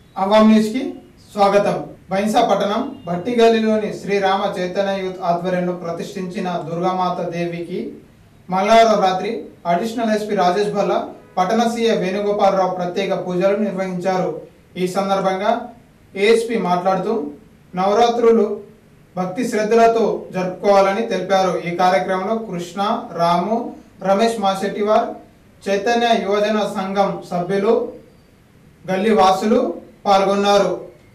అవాం news కి స్వాగతం. బైన్సా పట్టణం భట్టిగల్లిలోని శ్రీరామ చైతన్య యూత్ ఆధ్వర్యంలో ప్రతిష్ఠించిన దుర్గామాత దేవికి మంగళవారం రాత్రి అడిషనల్ ఎస్పీ రాజేష్ భల్లా, పట్టణ సీఏ వేణుగోపాలరావు ప్రత్యేక పూజలు నిర్వహించారు. ఈ సందర్భంగా ఏఎస్పీ మాట్లాడుతూ నవరాత్రులు భక్తి శ్రద్ధలతో జరుపుకోవాలని తెలిపారు. ఈ కార్యక్రమంలో కృష్ణ, రాము, రమేష్ మాశెట్టివార్, చైతన్య యువజన సంఘం సభ్యులు, గల్లీ వాసులు పాల్గొన్నారు.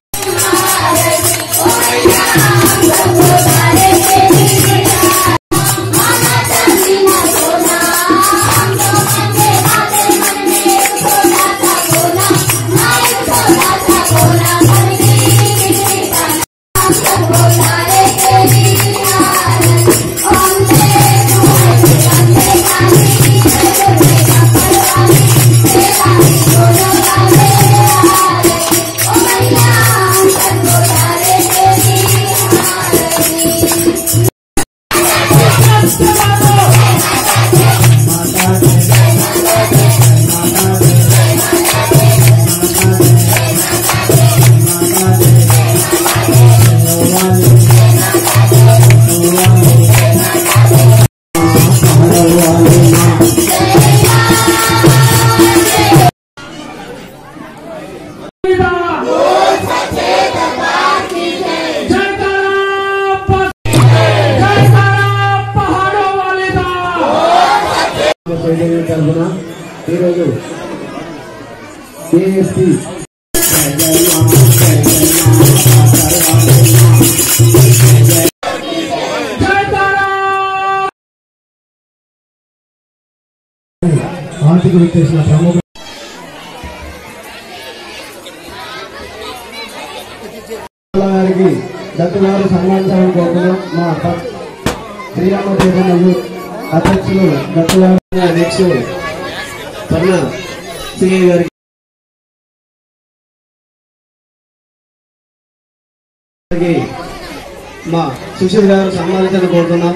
ఆర్థిక విశ్లేషణ ప్రముఖ గారికి దత్తవారు సన్మానించాలని కోరుతున్నాం. మా శ్రీరామ చైతన్య యూత్ అధ్యక్షులు దత్తవారు అధ్యక్షులు పర్ణ సిఐ గారికి మా సుశీల్ గారు సన్మానించాలని కోరుతున్నాం.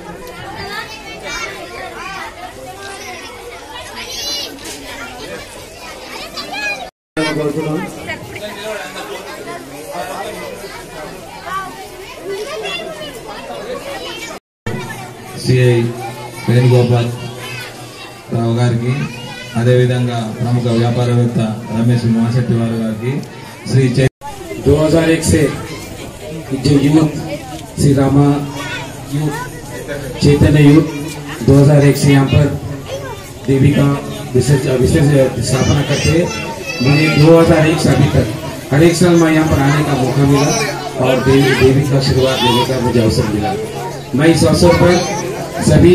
సిఐ వేణుగోపాల్ రావు గారికి, అదేవిధంగా ప్రముఖ వ్యాపారవేత్త రమేష్ మాశెట్టివారు గారికి, श्री 2001 से जो youth Shri Rama youth Chaitanya youth 2001 से यहाँ पर देवी का विशेष स्थापना करते हैं। मुझे 2001 से अभी तक हर एक साल मैं यहाँ पर आने का मौका मिला और देवी का शुरुआत लेने का मुझे अवसर मिला। मैं इस अवसर पर सभी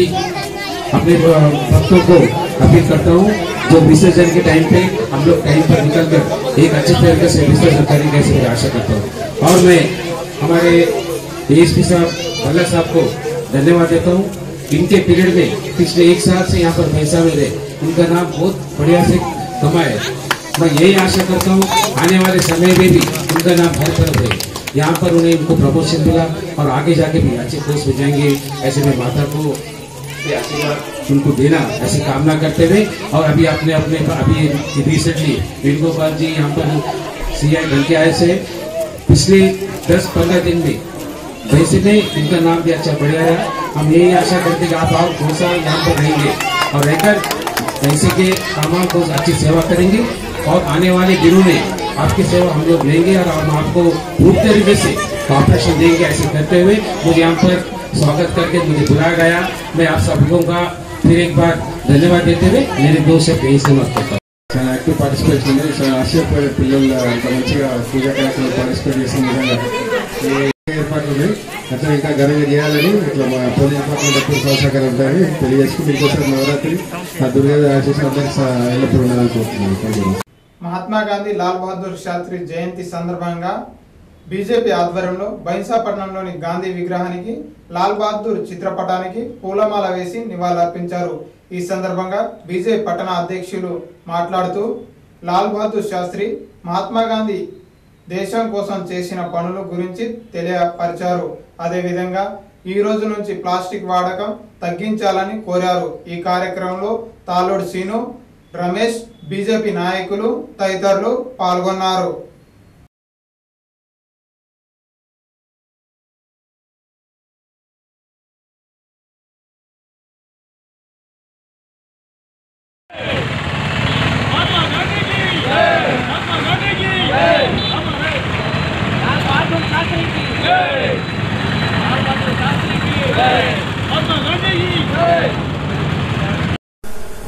अपने भक्तों को अपील करता हूँ, जो विसर्जन के टाइम पे हम लोग टाइम पर निकल कर एक अच्छे तरीके से विसर्जन करेंगे ऐसे मैं आशा करता हूँ। और मैं हमारे एएसपी साहब भल्ला साहब को धन्यवाद देता हूँ। इनके पीरियड में पिछले एक साल से यहाँ पर पैसा में रहे, उनका नाम बहुत बढ़िया से कमाए। मैं यही आशा करता हूँ आने वाले समय में भी उनका नाम हर तरफ रहे। यहाँ पर उन्हें इनको प्रमोशन मिला और आगे जाके भी अच्छे पोस्ट में जाएंगे, ऐसे में माता को आशीर्वाद उनको देना ऐसी कामना करते हुए। और अभी अपने अभी रिसेंटली वेणुगोपाल जी यहाँ पर सीआई बन के आए से पिछले 10-15 दिन में वैसे में इनका नाम भी अच्छा बढ़िया रहा। हम यही आशा करते कि आप हमेशा यहाँ पर रहेंगे और रहकर ऐसे के कामों को अच्छी सेवा करेंगे और आने वाले दिनों में आपकी सेवा हम लोग लेंगे और हम आपको पूरी तरीके से कॉपरेशन देंगे। ऐसे करते हुए मुझे यहाँ पर स्वागत करके मुझे बुलाया गया। मैं आप सभी का फिर एक बार धन्यवाद देते हुए मेरे दोस्त से यही समाप्त करता हूँ। చాలా యాక్టివ్ పార్టిసిపేషన్ ఉంది. ఆశ్చర్యపోయే పిల్లలు అంత మంచిగా పూజా కార్యక్రమంలో పార్టిసిపేట్ చేసిన విధంగా ఏర్పాట్లు ఉన్నాయి. అట్లా ఇంకా ఘనంగా చేయాలని ఇట్లా మా పోలీస్ డిపార్ట్మెంట్ ఎప్పుడు సహకారం ఉంటాయని తెలియజేసుకుంటూ ఇంకోసారి నవరాత్రి ఆ దుర్గాదేవి ఆశీస్సులు అందరికీ ఎల్లప్పుడూ ఉండాలని కోరుతున్నాను. మహాత్మా గాంధీ లాల్ బహదూర్ శాస్త్రి జయంతి సందర్భంగా బీజేపీ ఆధ్వర్యంలో బైన్సాపట్నంలోని గాంధీ విగ్రహానికి, లాల్ బహదూర్ చిత్రపటానికి పూలమాల వేసి నివాళులర్పించారు. ఈ సందర్భంగా బీజేపీ పట్టణ అధ్యక్షులు మాట్లాడుతూ లాల్ బహదూర్ శాస్త్రి మహాత్మా గాంధీ దేశం కోసం చేసిన పనుల గురించి తెలియపరిచారు. అదేవిధంగా ఈ రోజు నుంచి ప్లాస్టిక్ వాడకం తగ్గించాలని కోరారు. ఈ కార్యక్రమంలో తాలోడు సీను, రమేష్, బీజేపీ నాయకులు తదితరులు పాల్గొన్నారు.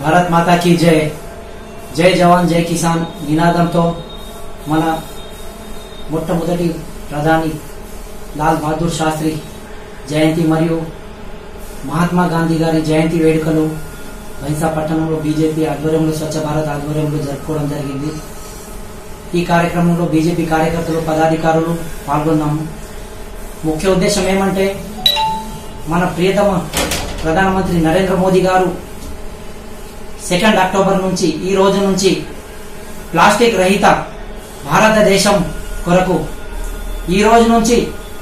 భారత్ మాతా కీ జై, జై జవాన్ జై కిసాన్ నినాదంతో మన మొట్టమొదటి ప్రధాని లాల్ బహదూర్ శాస్త్రి జయంతి మరియు మహాత్మా గాంధీ గారి జయంతి వేడుకలు బైంసా పట్టణంలో బీజేపీ ఆధ్వర్యంలో స్వచ్ఛ భారత్ ఆధ్వర్యంలో జరుపుకోవడం జరిగింది. ఈ కార్యక్రమంలో బీజేపీ కార్యకర్తలు పదాధికారులు పాల్గొన్నాము. ముఖ్య ఉద్దేశం ఏమంటే మన ప్రియతమ ప్రధానమంత్రి నరేంద్ర మోదీ గారు 2 అక్టోబర్ నుంచి ఈ రోజు నుంచి ప్లాస్టిక్ రహిత భారతదేశం కొరకు ఈ రోజు నుంచి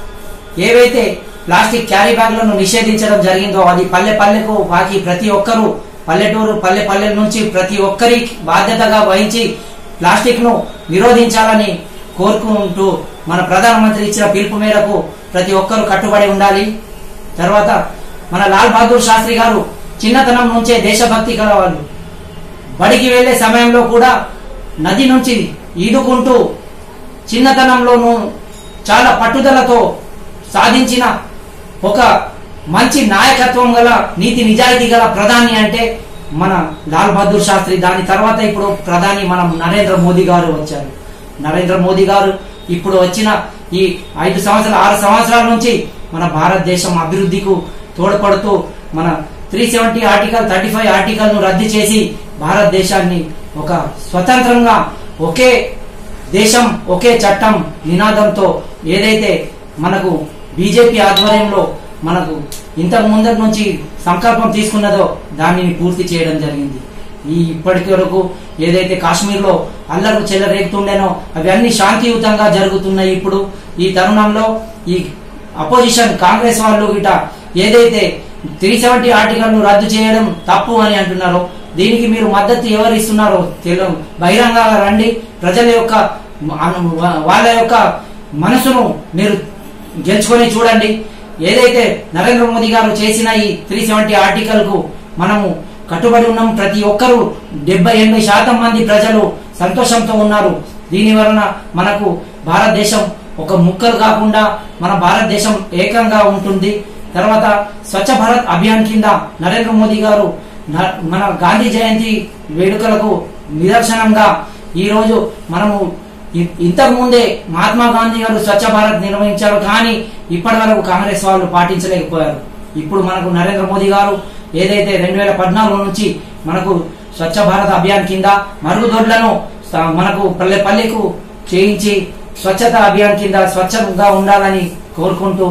ఏవైతే ప్లాస్టిక్ క్యారీ బ్యాగ్లను నిషేధించడం జరిగిందో అది పల్లె పల్లెకు బాకి ప్రతి ఒక్కరూ పల్లెటూరు పల్లెల నుంచి ప్రతి ఒక్కరి బాధ్యతగా వహించి ప్లాస్టిక్ ను నిరోధించాలని కోరుకుంటూ మన ప్రధానమంత్రి ఇచ్చిన పిలుపు మేరకు ప్రతి ఒక్కరూ కట్టుబడి ఉండాలి. తర్వాత మన లాల్ బహదూర్ శాస్త్రి గారు చిన్నతనం నుంచే దేశభక్తి కలవాళ్ళు. బడికి వెళ్లే సమయంలో కూడా నది నుంచి ఈదుకుంటూ చిన్నతనంలోనూ చాలా పట్టుదలతో సాధించిన ఒక మంచి నాయకత్వం గల నీతి నిజాయితీ గల ప్రధాని అంటే మన లాల్ బహదూర్ శాస్త్రి. దాని తర్వాత ఇప్పుడు ప్రధాని మనం నరేంద్ర మోదీ గారు వచ్చారు. నరేంద్ర మోదీ గారు ఇప్పుడు వచ్చిన ఈ 6 సంవత్సరాల నుంచి మన భారతదేశం అభివృద్ధికి తోడ్పడుతూ మన 370 ఆర్టికల్ 35 ఆర్టికల్ ను రద్దు చేసి భారతదేశాన్ని ఒక స్వతంత్రంగా ఒకే దేశం ఒకే చట్టం నినాదంతో ఏదైతే మనకు బీజేపీ ఆధ్వర్యంలో మనకు ఇంతకు ముందటి నుంచి సంకల్పం తీసుకున్నదో దానిని పూర్తి చేయడం జరిగింది. ఈ ఇప్పటి వరకు ఏదైతే కాశ్మీర్లో అల్లర్లు చెలరేగుతుండేనో అవి అన్ని శాంతియుతంగా జరుగుతున్నాయి. ఇప్పుడు ఈ తరుణంలో ఈ అపోజిషన్ కాంగ్రెస్ వాళ్ళు గిట ఏదైతే 370 ఆర్టికల్ ను రద్దు చేయడం తప్పు అని అంటున్నారో దీనికి మీరు మద్దతు ఎవరిస్తున్నారో బహిరంగంగా రండి. ప్రజల యొక్క వాళ్ళ యొక్క మనసును మీరు గెలుచుకొని చూడండి. ఏదైతే నరేంద్ర మోదీ గారు చేసిన ఈ 370 ఆర్టికల్ కు మనము కట్టుబడి ఉన్నాం. ప్రతి ఒక్కరూ 70-80% మంది ప్రజలు సంతోషంతో ఉన్నారు. దీని వలన మనకు భారతదేశం ఒక ముక్కలు కాకుండా మన భారతదేశం ఏకంగా ఉంటుంది. తర్వాత స్వచ్ఛ భారత్ అభియాన్ కింద నరేంద్ర మోదీ గారు మన గాంధీ జయంతి వేడుకలకు నిదర్శనంగా ఈ రోజు మనము ఇంతకు ముందే మహాత్మా గాంధీ గారు స్వచ్ఛ భారత్ నిర్వహించారు, కానీ ఇప్పటి వరకు కాంగ్రెస్ వాళ్ళు పాటించలేకపోయారు. ఇప్పుడు మనకు నరేంద్ర మోదీ గారు ఏదైతే 2014 నుంచి మనకు స్వచ్ఛ భారత్ అభియాన్ కింద మరుగుదొడ్లను మనకు పల్లెకు చేయించి స్వచ్ఛత అభియాన్ కింద స్వచ్ఛంగా ఉండాలని కోరుకుంటూ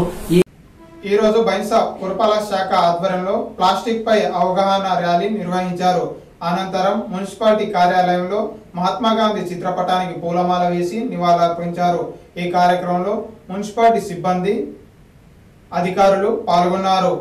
ఈ రోజు బైంసా పురపాలక శాఖ ఆధ్వర్యంలో ప్లాస్టిక్ పై అవగాహన ర్యాలీ నిర్వహించారు. అనంతరం మున్సిపాలిటీ కార్యాలయంలో మహాత్మా గాంధీ చిత్రపటానికి పూలమాల వేసి నివాళులర్పించారు. ఈ కార్యక్రమంలో మున్సిపాలిటీ సిబ్బంది అధికారులు పాల్గొన్నారు.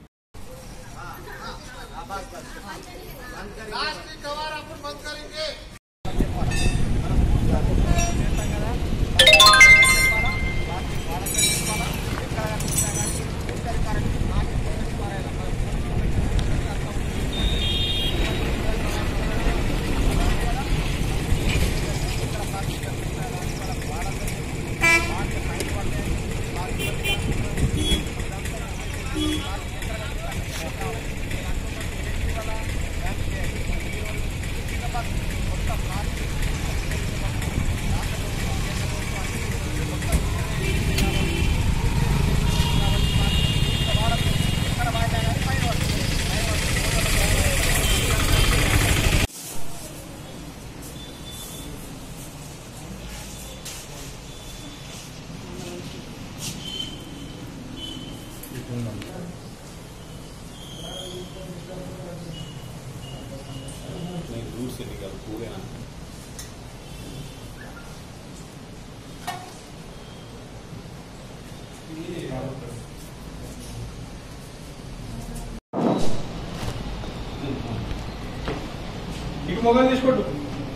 మొబైల్ తీసుకోండి.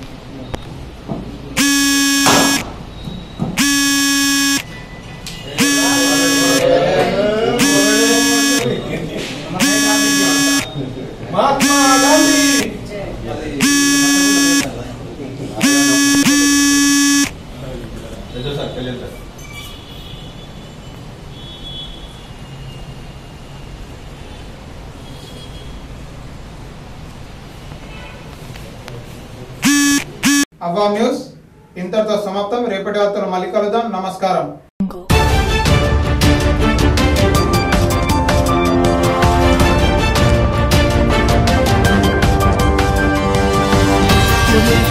మహాత్మా గాంధీ అవ్వాం న్యూస్ ఇంతటితో సమాప్తం. రేపటి వార్తలు మళ్ళీ కలుద్దాం. నమస్కారం. Go.